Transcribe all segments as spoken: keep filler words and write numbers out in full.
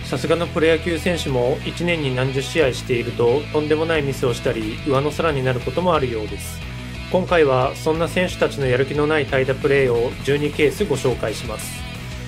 さすがのプロ野球選手もいちねんに何十試合しているととんでもないミスをしたり上の空になることもあるようです。今回はそんな選手たちのやる気のない怠惰プレーをじゅうにケースご紹介します。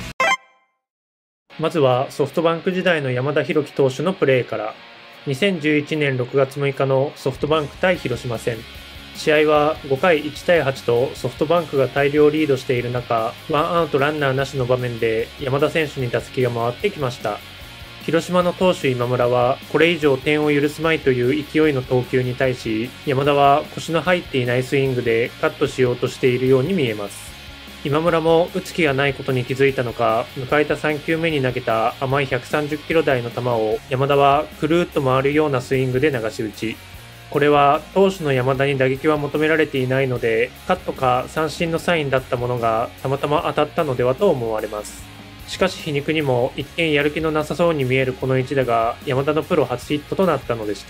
まずはソフトバンク時代の山田裕貴投手のプレーから。にせんじゅういちねんろくがつむいかのソフトバンク対広島戦。試合はごかいいちたいはちとソフトバンクが大量リードしている中、ワンアウトランナーなしの場面で山田選手に打席が回ってきました。広島の投手今村はこれ以上点を許すまいという勢いの投球に対し、山田は腰の入っていないスイングでカットしようとしているように見えます。今村も打つ気がないことに気づいたのか、迎えたさんきゅうめに投げた甘いひゃくさんじゅっキロ台の球を山田はくるーっと回るようなスイングで流し打ち。これは投手の山田に打撃は求められていないので、カットか三振のサインだったものがたまたま当たったのではと思われます。しかし皮肉にも一見やる気のなさそうに見えるこの一打が山田のプロ初ヒットとなったのでした。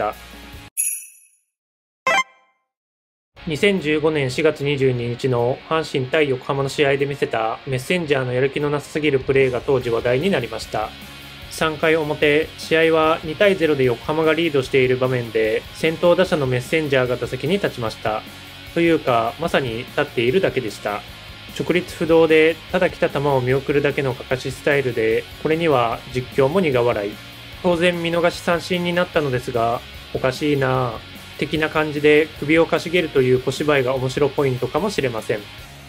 にせんじゅうごねんしがつにじゅうににちの阪神対横浜の試合で見せたメッセンジャーのやる気のなさすぎるプレーが当時話題になりました。さんかい表、試合はにたいゼロで横浜がリードしている場面で先頭打者のメッセンジャーが打席に立ちました。というか、まさに立っているだけでした。直立不動でただ来た球を見送るだけのかかしスタイルで、これには実況も苦笑い。当然見逃し三振になったのですが、おかしいなぁ、的な感じで首をかしげるという小芝居が面白ポイントかもしれません。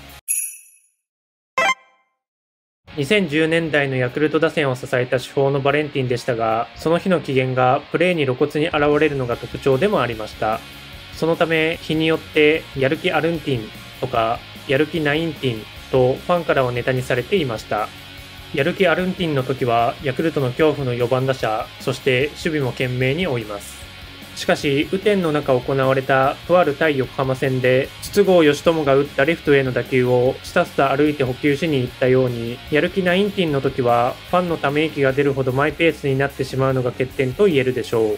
にせんじゅうねんだいのヤクルト打線を支えた主砲のバレンティンでしたが、その日の機嫌がプレーに露骨に現れるのが特徴でもありました。そのため日によってやる気アルンティンとかやる気ナインティンとファンからはネタにされていました。やる気アルンティンの時はヤクルトの恐怖のよばん打者、そして守備も懸命に追います。しかし雨天の中行われたとある対横浜戦で筒香嘉智が打ったレフトへの打球をスタスタ歩いて補給しに行ったように、やる気ナインティンの時はファンのため息が出るほどマイペースになってしまうのが欠点と言えるでしょう。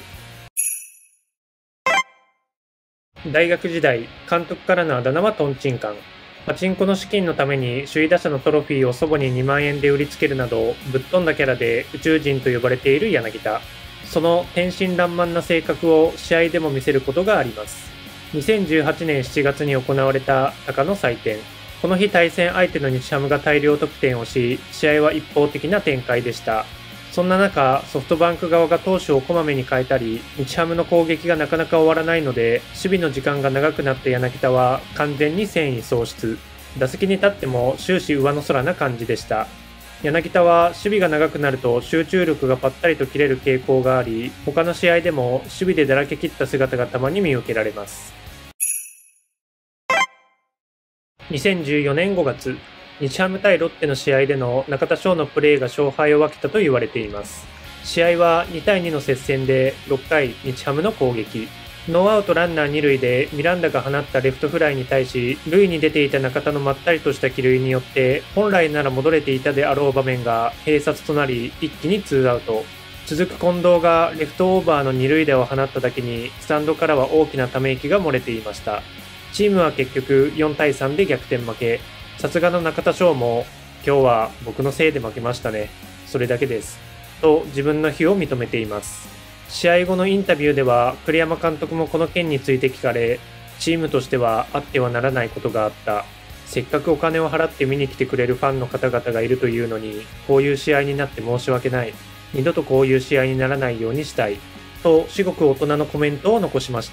大学時代、監督からのあだ名はトンチンカン。パチンコの資金のために首位打者のトロフィーを祖母ににまんえんで売りつけるなどぶっ飛んだキャラで宇宙人と呼ばれている柳田。その天真爛漫な性格を試合でも見せることがあります。にせんじゅうはちねんしちがつに行われた鷹の祭典。この日対戦相手の日ハムが大量得点をし、試合は一方的な展開でした。そんな中、ソフトバンク側が投手をこまめに変えたり、日ハムの攻撃がなかなか終わらないので、守備の時間が長くなった柳田は完全に戦意喪失。打席に立っても終始上の空な感じでした。柳田は守備が長くなると集中力がぱったりと切れる傾向があり、他の試合でも守備でだらけ切った姿がたまに見受けられます。にせんじゅうよねんごがつ、日ハム対ロッテの試合での中田翔のプレーが勝敗を分けたと言われています。試合はにたいにの接戦でろっかい日ハムの攻撃。ノーアウトランナーにるいでミランダが放ったレフトフライに対し、塁に出ていた中田のまったりとした帰塁によって本来なら戻れていたであろう場面が併殺となり、一気にツーアウト。続く近藤がレフトオーバーのにるい打を放っただけにスタンドからは大きなため息が漏れていました。チームは結局よんたいさんで逆転負け。さすがの中田翔も今日は僕のせいで負けましたね。それだけです。と自分の非を認めています。試合後のインタビューでは栗山監督もこの件について聞かれ、チームとしてはあってはならないことがあった。せっかくお金を払って見に来てくれるファンの方々がいるというのに、こういう試合になって申し訳ない。二度とこういう試合にならないようにしたい。と至極大人のコメントを残しました。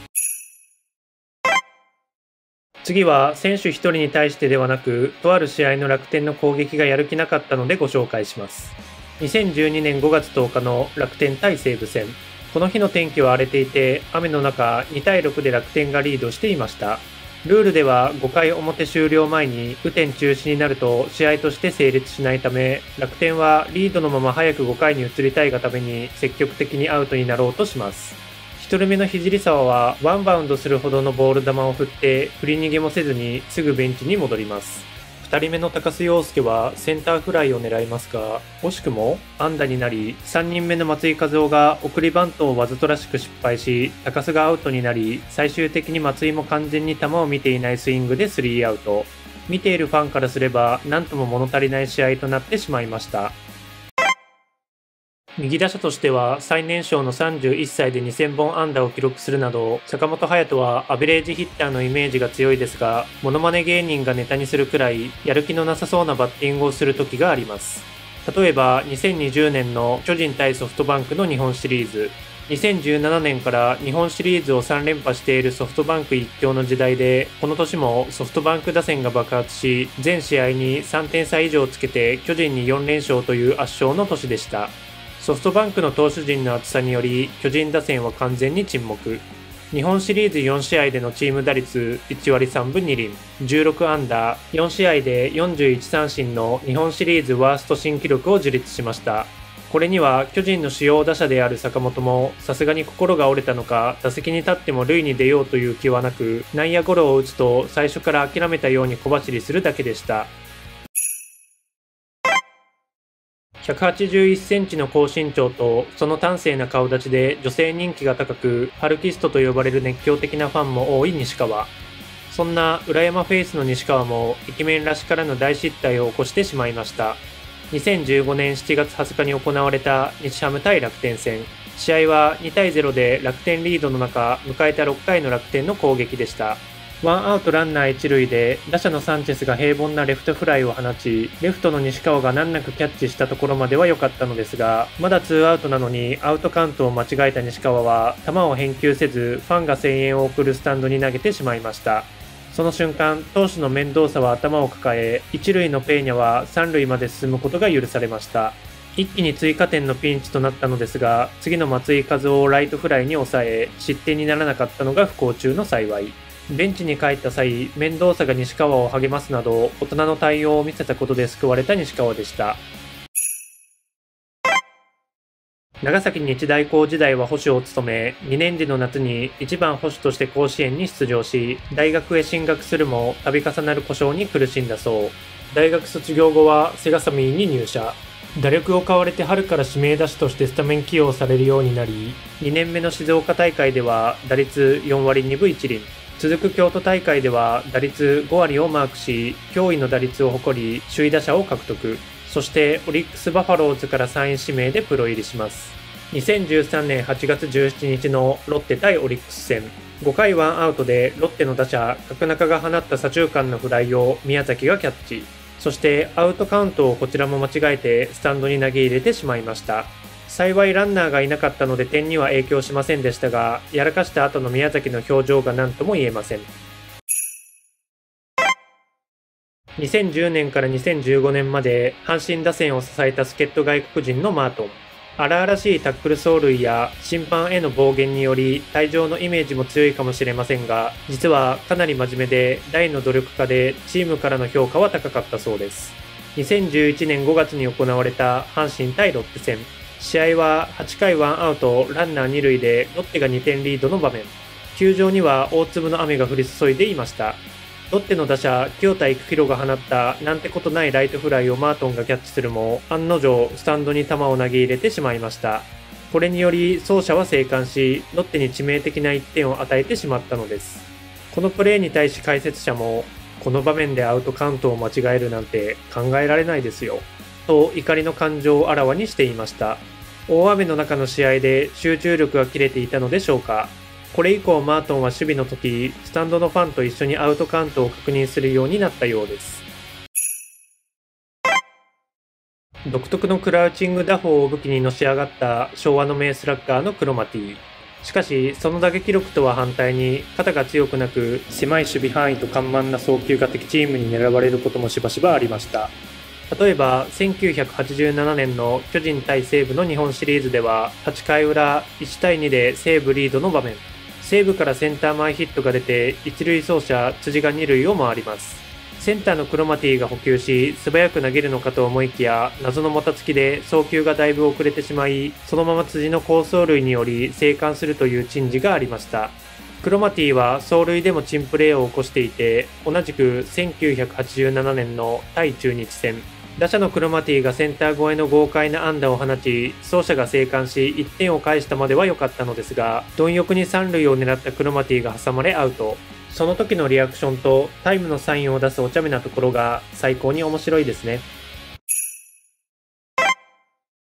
次は選手一人に対してではなく、とある試合の楽天の攻撃がやる気なかったのでご紹介します。にせんじゅうにねんごがつとおかの楽天対西武戦。この日の天気は荒れていて、雨の中にたいろくで楽天がリードしていました。ルールではごかい表終了前に雨天中止になると試合として成立しないため、楽天はリードのまま早くごかいに移りたいがために積極的にアウトになろうとします。ひとりめの聖沢はワンバウンドするほどのボール球を振って振り逃げもせずにすぐベンチに戻ります。ふたりめの高須陽介はセンターフライを狙いますが、惜しくも安打になり、さんにんめの松井一夫が送りバントをわざとらしく失敗し、高須がアウトになり、最終的に松井も完全に球を見ていないスイングでスリーアウト。見ているファンからすれば何とも物足りない試合となってしまいました。 右打者としては最年少のさんじゅういっさいでにせんぼん安打を記録するなど、坂本勇人はアベレージヒッターのイメージが強いですが、モノマネ芸人がネタにするくらいやる気のなさそうなバッティングをする時があります。例えばにせんにじゅうねんの巨人対ソフトバンクの日本シリーズ、にせんじゅうななねんから日本シリーズをさんれんぱしているソフトバンク一強の時代で、この年もソフトバンク打線が爆発し、全試合にさんてんさ以上つけて巨人によんれんしょうという圧勝の年でした。ソフトバンクの投手陣の厚さにより、巨人打線は完全に沈黙。日本シリーズよんしあいでのチーム打率いちわりさんぶにりん、じゅうろくあんだ、よんしあいでよんじゅういちさんしんの日本シリーズワースト新記録を樹立しました。これには巨人の主要打者である坂本もさすがに心が折れたのか、打席に立っても塁に出ようという気はなく、内野ゴロを打つと最初から諦めたように小走りするだけでした。ひゃくはちじゅういっセンチの高身長とその端正な顔立ちで女性人気が高く、ハルキストと呼ばれる熱狂的なファンも多い西川。そんな裏山フェイスの西川もイケメンらしからぬ大失態を起こしてしまいました。にせんじゅうごねんしちがつはつかに行われた日ハム対楽天戦。試合はにたいゼロで楽天リードの中、迎えたろっかいの楽天の攻撃でした。ワンアウトランナー一塁で打者のサンチェスが平凡なレフトフライを放ち、レフトの西川が難なくキャッチしたところまでは良かったのですが、まだツーアウトなのにアウトカウントを間違えた西川は球を返球せず、ファンが声援を送るスタンドに投げてしまいました。その瞬間、投手のメンドーサは頭を抱え、一塁のペーニャは三塁まで進むことが許されました。一気に追加点のピンチとなったのですが、次の松井一夫をライトフライに抑え、失点にならなかったのが不幸中の幸い。ベンチに帰った際、メンドーサが西川を励ますなど、大人の対応を見せたことで救われた西川でした。長崎日大高時代は捕手を務め、にねん時の夏にいちばん捕手として甲子園に出場し、大学へ進学するも度重なる故障に苦しんだそう。大学卒業後はセガサミーに入社。打力を買われて春から指名打者としてスタメン起用されるようになり、にねんめの静岡大会では打率よんわりにぶいちりん。続く京都大会では打率ごわりをマークし、驚異の打率を誇り、首位打者を獲得。そしてオリックスバファローズからさんい指名でプロ入りします。にせんじゅうさんねんはちがつじゅうしちにちのロッテ対オリックス戦。ごかいワンアウトでロッテの打者、角中が放った左中間のフライを宮崎がキャッチ。そしてアウトカウントをこちらも間違えてスタンドに投げ入れてしまいました。幸いランナーがいなかったので点には影響しませんでしたが、やらかした後の宮崎の表情が何とも言えません。にせんじゅうねんからにせんじゅうごねんまで阪神打線を支えた助っ人外国人のマートン。荒々しいタックル走塁や審判への暴言により退場のイメージも強いかもしれませんが、実はかなり真面目で大の努力家でチームからの評価は高かったそうです。にせんじゅういちねんごがつに行われた阪神対ロッテ戦。試合ははちかいワンアウトランナーにるいでロッテがにてんリードの場面。球場には大粒の雨が降り注いでいました。ロッテの打者、清田育弘が放ったなんてことないライトフライをマートンがキャッチするも、案の定スタンドに球を投げ入れてしまいました。これにより走者は生還し、ロッテに致命的ないってんを与えてしまったのです。このプレーに対し解説者も、この場面でアウトカウントを間違えるなんて考えられないですよ。と怒りの感情をあらわにしていました。大雨の中の試合で集中力が切れていたのでしょうか。これ以降マートンは守備の時、スタンドのファンと一緒にアウトカウントを確認するようになったようです。独特のクラウチング打法を武器にのし上がった昭和の名スラッガーのクロマティ。しかし、その打撃力とは反対に肩が強くなく、狭い守備範囲と緩慢な送球が敵チームに狙われることもしばしばありました。例えば、せんきゅうひゃくはちじゅうななねんの巨人対西武の日本シリーズでは、はちかいうらいちたいにで西武リードの場面。西武からセンター前ヒットが出て、一塁走者、辻が二塁を回ります。センターのクロマティが補給し、素早く投げるのかと思いきや、謎のもたつきで送球がだいぶ遅れてしまい、そのまま辻の好走塁により生還するという珍事がありました。クロマティは走塁でも珍プレーを起こしていて、同じくせんきゅうひゃくはちじゅうななねんの対中日戦、打者のクロマティがセンター越えの豪快な安打を放ち、走者が生還しいってんを返したまでは良かったのですが、貪欲に三塁を狙ったクロマティが挟まれアウト。その時のリアクションとタイムのサインを出すお茶目なところが最高に面白いですね。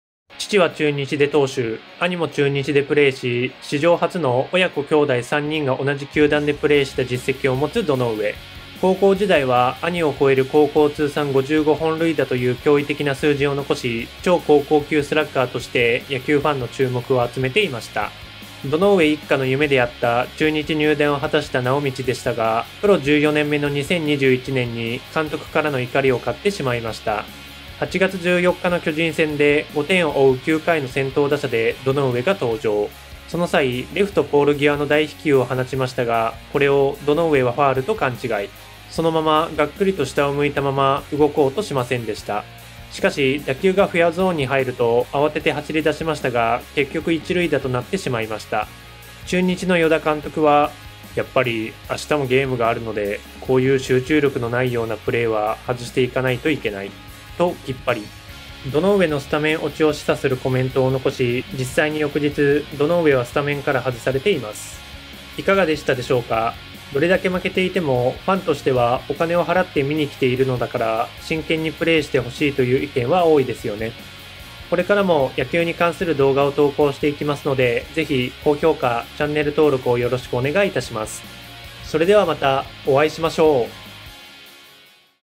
父は中日で投手、兄も中日でプレーし、史上初の親子兄弟さんにんが同じ球団でプレーした実績を持つ堂上。高校時代は兄を超える高校通算ごじゅうごほん塁打という驚異的な数字を残し、超高校級スラッガーとして野球ファンの注目を集めていました。堂上一家の夢であった中日入団を果たした直道でしたが、プロじゅうよねんめのにせんにじゅういちねんに監督からの怒りを買ってしまいました。はちがつじゅうよっかの巨人戦でごてんを追うきゅうかいの先頭打者で堂上が登場。その際、レフトポール際の大飛球を放ちましたが、これを堂上はファールと勘違い。そのままがっくりと下を向いたまま動こうとしませんでした。しかし、打球がフェアゾーンに入ると慌てて走り出しましたが、結局一塁打となってしまいました。中日の与田監督は、やっぱり明日もゲームがあるので、こういう集中力のないようなプレーは外していかないといけない。ときっぱり。堂上のスタメン落ちを示唆するコメントを残し、実際に翌日、堂上はスタメンから外されています。いかがでしたでしょうか？どれだけ負けていても、ファンとしてはお金を払って見に来ているのだから、真剣にプレーしてほしいという意見は多いですよね。これからも野球に関する動画を投稿していきますので、ぜひ高評価、チャンネル登録をよろしくお願いいたします。それではまたお会いしましょう。